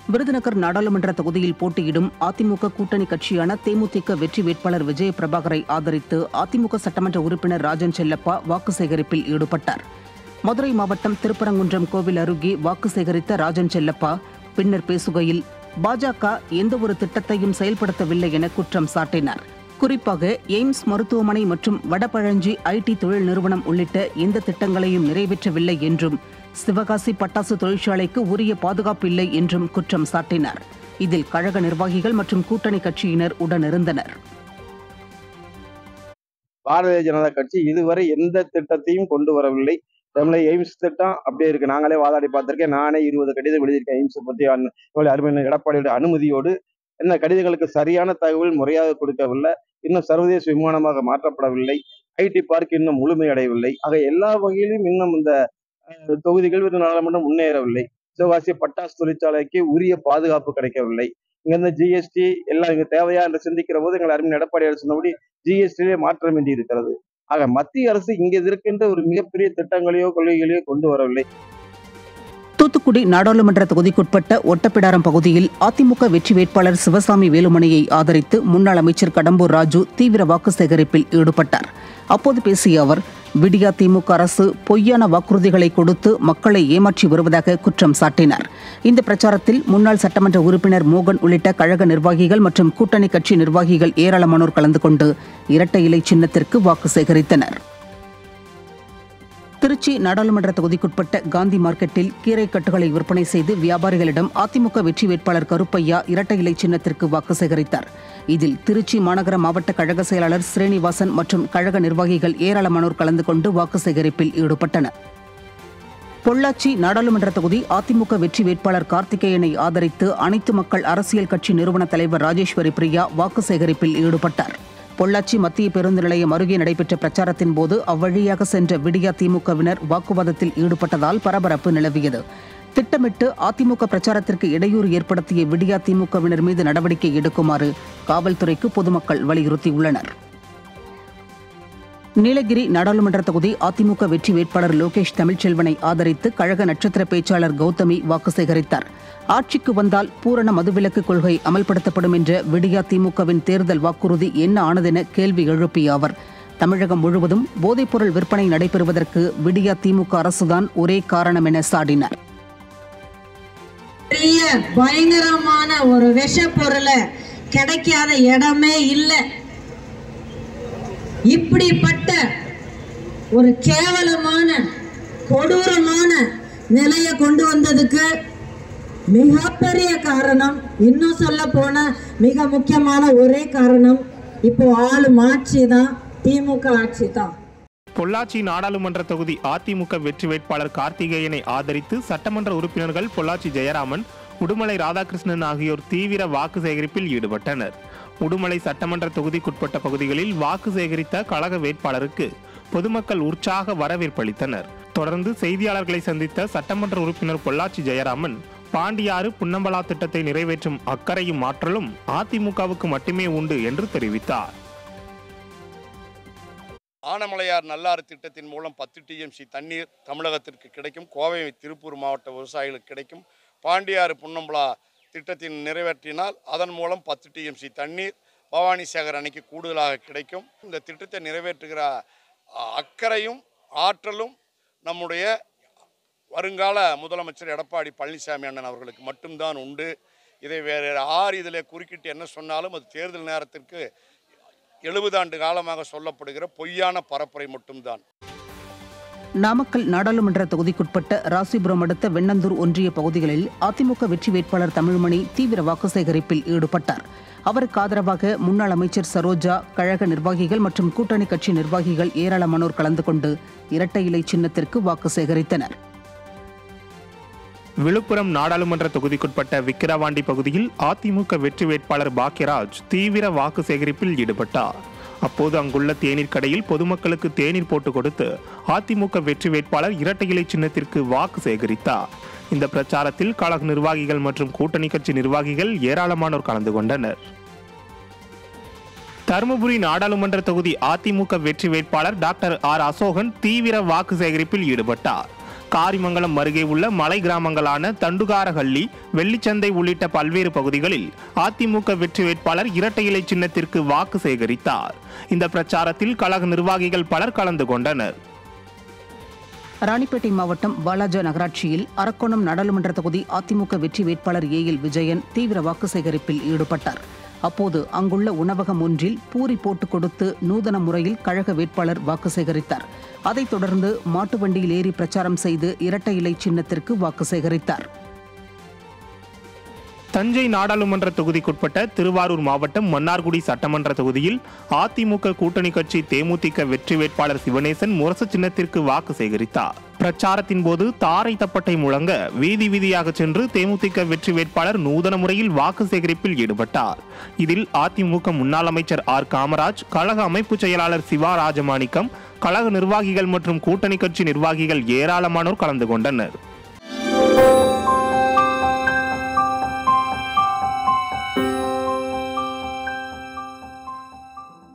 விருதுநகர் நாடாளுமன்ற தொகுதியில் போட்டியிடும் அதிமுக கூட்டணி கட்சியான தேமுதிக வெற்றி வேட்பாளர் விஜய பிரபாகரை ஆதரித்து அதிமுக சட்டமன்ற உறுப்பினர் ராஜன் செல்லப்பா வாக்கு சேகரிப்பில் ஈடுபட்டார். மதுரை மாவட்டம் திருப்பரங்குன்றம் கோவில் அருகே வாக்கு சேகரித்த ராஜன் செல்லப்பா பின்னர் பேசுகையில் பாஜக எந்தவொரு திட்டத்தையும் செயல்படுத்தவில்லை என குற்றம் சாட்டினார். குறிப்பாக எய்ம்ஸ் மருத்துவமனை மற்றும் வடபழஞ்சி ஐடி தொழில் நிறுவனம் உள்ளிட்ட எந்த திட்டங்களையும் நிறைவேற்றவில்லை என்றும் சிவகாசி பட்டாசு தொழிற்சாலைக்கு உரிய பாதுகாப்பு இல்லை என்றும் குற்றம் சாட்டினார். இதில் கழக நிர்வாகிகள் மற்றும் கூட்டணி கட்சியினர் உடனிருந்தனர். பாரதிய ஜனதா கட்சி இதுவரை எந்த திட்டத்தையும் கொண்டு வரவில்லை. தமிழக எய்ம்ஸ் திட்டம் அப்படியே இருக்கு. நாங்களே வாதாடி பார்த்திருக்கேன். நானே 20 கடிதம் எழுதியிருக்கேன். எய்ம்ஸ் பற்றி அருமையான எடப்பாடியோட அனுமதியோடு. இந்த கடிதங்களுக்கு சரியான தகவல் முறையாக கொடுக்கவில்லை. இன்னும் சர்வதேச விமானமாக மாற்றப்படவில்லை. ஐடி பார்க் இன்னும் முழுமையடையவில்லை. ஆக எல்லா வகையிலும் இன்னும் இந்த தொகுதிகள் நாடாளுமன்றம் முன்னேறவில்லை. சிவகாசி பட்டாசு தொழிற்சாலைக்கு உரிய பாதுகாப்பு கிடைக்கவில்லை. இங்க இந்த ஜிஎஸ்டி எல்லாம் இங்க தேவையா என்று சிந்திக்கிற போது எங்கள் அருமை எடப்பாடியார் சொன்னபடி ஜிஎஸ்டியிலே மாற்றம் வேண்டி இருக்கிறது. ஆக மத்திய அரசு இங்க இருக்கின்ற ஒரு மிகப்பெரிய திட்டங்களையோ கொள்கைகளையோ கொண்டு வரவில்லை. தூத்துக்குடி நாடாளுமன்ற தொகுதிக்குட்பட்ட ஒட்டப்பிடாரம் பகுதியில் அதிமுக வெற்றி வேட்பாளர் சிவசாமி வேலுமணியை ஆதரித்து முன்னாள் அமைச்சர் கடம்பூர் ராஜு தீவிர வாக்கு சேகரிப்பில் ஈடுபட்டார். அப்போது பேசிய அவர், விடியா திமுக அரசு பொய்யான வாக்குறுதிகளை கொடுத்து மக்களை ஏமாற்றி வருவதாக குற்றம் சாட்டினார். இந்த பிரச்சாரத்தில் முன்னாள் சட்டமன்ற உறுப்பினர் மோகன் உள்ளிட்ட கழக நிர்வாகிகள் மற்றும் கூட்டணி கட்சி நிர்வாகிகள் ஏராளமானோர் கலந்து கொண்டு இரட்டை இலை சின்னத்திற்கு வாக்கு சேகரித்தனர். திருச்சி நாடாளுமன்ற தொகுதிக்குட்பட்ட காந்தி மார்க்கெட்டில் கீரை கட்டுகளை விற்பனை செய்து வியாபாரிகளிடம் அதிமுக வெற்றி வேட்பாளர் கருப்பையா இரட்டை இலை சின்னத்திற்கு வாக்கு சேகரித்தார். இதில் திருச்சி மாநகர மாவட்ட கழக செயலாளர் ஸ்ரீனிவாசன் மற்றும் கழக நிர்வாகிகள் ஏராளமானோர் கலந்து கொண்டு வாக்கு சேகரிப்பில் ஈடுபட்டனர். பொள்ளாச்சி நாடாளுமன்ற தொகுதி அதிமுக வெற்றி வேட்பாளர் கார்த்திகேயனை ஆதரித்து அனைத்து மக்கள் அரசியல் கட்சி நிறுவன தலைவர் ராஜேஸ்வரி பிரியா வாக்கு சேகரிப்பில் ஈடுபட்டார். பொள்ளாச்சி மத்திய பேருந்து நிலையம் அருகே நடைபெற்ற பிரச்சாரத்தின் போது அவ்வழியாக சென்ற விடியா திமுகவினர் வாக்குவாதத்தில் ஈடுபட்டதால் பரபரப்பு நிலவியது. திட்டமிட்டு அதிமுக பிரச்சாரத்திற்கு இடையூறு ஏற்படுத்திய விடியா திமுகவினர் மீது நடவடிக்கை எடுக்குமாறு காவல்துறைக்கு பொதுமக்கள் வலியுறுத்தியுள்ளனர். நீலகிரி நாடாளுமன்ற தொகுதி அதிமுக வெற்றி வேட்பாளர் லோகேஷ் தமிழ்ச்செல்வனை ஆதரித்து கழக நட்சத்திர பேச்சாளர் கௌதமி வாக்கு சேகரித்தார். ஆட்சிக்கு வந்தால் பூரண மதுவிலக்கு கொள்கை அமல்படுத்தப்படும் என்ற விடியா திமுகவின் தேர்தல் வாக்குறுதி என்ன ஆனதென கேள்வி எழுப்பிய அவர், தமிழகம் முழுவதும் போதைப்பொருள் விற்பனை நடைபெறுவதற்கு விடியா திமுக அரசுதான் ஒரே காரணம் என சாடினார். பயங்கரமான ஒரு விஷ பொருளை கிடைக்காத இடமே இல்லை. இப்படிப்பட்ட ஒரு கேவலமான கொடூரமான நிலையை கொண்டு வந்ததுக்கு மிகப்பெரிய காரணம், இன்னும் சொல்ல போன மிக முக்கியமான ஒரே காரணம், இப்போ ஆளும் ஆட்சி தான், திமுக ஆட்சி தான். பொள்ளாச்சி நாடாளுமன்ற தொகுதி அதிமுக வெற்றி வேட்பாளர் கார்த்திகேயனை ஆதரித்து சட்டமன்ற உறுப்பினர்கள் பொள்ளாச்சி ஜெயராமன், உடுமலை ராதாகிருஷ்ணன் ஆகியோர் தீவிர வாக்கு சேகரிப்பில் ஈடுபட்டனர். உடுமலை சட்டமன்ற தொகுதிக்குட்பட்ட பகுதிகளில் வாக்கு சேகரித்த கழக வேட்பாளருக்கு பொதுமக்கள் உற்சாக வரவேற்பளித்தனர். தொடர்ந்து செய்தியாளர்களை சந்தித்த சட்டமன்ற உறுப்பினர் பொள்ளாச்சி ஜெயராமன், பாண்டியாறு புன்னம்பலா திட்டத்தை நிறைவேற்றும் அக்கறையும் ஆற்றலும் அதிமுகவுக்கு மட்டுமே உண்டு என்று தெரிவித்தார். ஆனமலையார் நல்லாறு திட்டத்தின் மூலம் 10 TMC தண்ணீர் தமிழகத்திற்கு கிடைக்கும். கோவை திருப்பூர் மாவட்ட விவசாயிகளுக்கு கிடைக்கும். பாண்டியாறு புன்னம்பலா திட்டத்தின் நிறைவேற்றினால் அதன் மூலம் 10 TMC தண்ணீர் பவானி சாகர் அணைக்கு கூடுதலாக கிடைக்கும். இந்த திட்டத்தை நிறைவேற்றுகிற அக்கறையும் ஆற்றலும் நம்முடைய வருங்கால முதலமைச்சர் எடப்பாடி பழனிசாமி அண்ணன் அவர்களுக்கு மட்டும்தான் உண்டு. இதை வேறு யார் இதில் குறுக்கிட்டு என்ன சொன்னாலும் அது தேர்தல் நேரத்திற்கு 70 ஆண்டு காலமாக சொல்லப்படுகிற பொய்யான பரப்புரை மட்டும்தான். நாமக்கல் நாடாளுமன்ற தொகுதிக்குட்பட்ட ராசிபுரம் அடுத்த வெண்ணந்தூர் ஒன்றிய பகுதிகளில் அதிமுக வெற்றி வேட்பாளர் தமிழ்மணி தீவிர வாக்கு சேகரிப்பில் ஈடுபட்டார். அவருக்கு ஆதரவாக முன்னாள் அமைச்சர் சரோஜா, கழக நிர்வாகிகள் மற்றும் கூட்டணி கட்சி நிர்வாகிகள் ஏராளமானோர் கலந்து கொண்டு இரட்டை இலை சின்னத்திற்கு வாக்கு சேகரித்தனர். விழுப்புரம் நாடாளுமன்ற தொகுதிக்குட்பட்ட விக்கிரவாண்டி பகுதியில் அதிமுக வெற்றி வேட்பாளர் பாக்கியராஜ் தீவிர வாக்கு சேகரிப்பில் ஈடுபட்டார். அப்போது அங்குள்ள தேநீர் கடையில் பொதுமக்களுக்கு தேநீர் போட்டு கொடுத்து அதிமுக வெற்றி வேட்பாளர் இரட்டை இலை சின்னத்திற்கு வாக்கு சேகரித்தார். இந்த பிரச்சாரத்தில் கழக நிர்வாகிகள் மற்றும் கூட்டணி கட்சி நிர்வாகிகள் ஏராளமானோர் கலந்து கொண்டனர். தருமபுரி நாடாளுமன்ற தொகுதி அதிமுக வெற்றி வேட்பாளர் டாக்டர் ஆர் அசோகன் தீவிர வாக்கு சேகரிப்பில் ஈடுபட்டார். காரிமங்கலம் அருகே உள்ள மலை கிராமங்களான தண்டுகாரஹள்ளி, வெள்ளிச்சந்தை உள்ளிட்ட பல்வேறு பகுதிகளில் அதிமுக வெற்றி வேட்பாளர் இரட்டை இலை சின்னத்திற்கு வாக்கு சேகரித்தார். இந்த பிரச்சாரத்தில் கழக நிர்வாகிகள் பலர் கலந்து கொண்டனர். ராணிப்பேட்டை மாவட்டம் வாலாஜா நகராட்சியில் அரக்கோணம் நாடாளுமன்ற தொகுதி அதிமுக வெற்றி வேட்பாளர் ஏஎல் விஜயன் தீவிர வாக்கு சேகரிப்பில் ஈடுபட்டார். அப்போது அங்குள்ள உணவகம் ஒன்றில் பூரி போட்டுக் கொடுத்து நூதன முறையில் கழக வேட்பாளர் வாக்கு சேகரித்தார். அதைத் தொடர்ந்து மாட்டு வண்டியில் ஏறி பிரச்சாரம் செய்து இரட்டை இலை சின்னத்திற்கு வாக்கு சேகரித்தார். தஞ்சை நாடாளுமன்ற தொகுதிக்குட்பட்ட திருவாரூர் மாவட்டம் மன்னார்குடி சட்டமன்ற தொகுதியில் அதிமுக கூட்டணி கட்சி தேமுதிக வெற்றி வேட்பாளர் சிவனேசன் முரசு சின்னத்திற்கு வாக்கு சேகரித்தார். பிரச்சாரத்தின் போது தாரை தப்பட்டை முழங்க வீதி வீதியாக சென்று தேமுதிக வெற்றி வேட்பாளர் நூதன முறையில் வாக்கு சேகரிப்பில் ஈடுபட்டார். இதில் அதிமுக முன்னாள் அமைச்சர் ஆர் காமராஜ், கழக அமைப்பு செயலாளர் சிவா ராஜமாணிக்கம், கழக நிர்வாகிகள் மற்றும் கூட்டணி கட்சி நிர்வாகிகள் ஏராளமானோர் கலந்து கொண்டனர்.